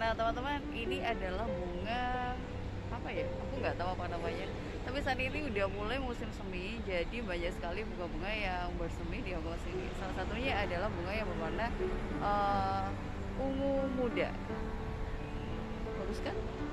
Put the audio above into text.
Nah teman-teman, ini adalah bunga apa ya? Aku nggak tahu apa namanya. Tapi saat ini udah mulai musim semi, jadi banyak sekali bunga-bunga yang bersemi di Hongkong sini. Salah satunya adalah bunga yang berwarna ungu muda. Bagus kan?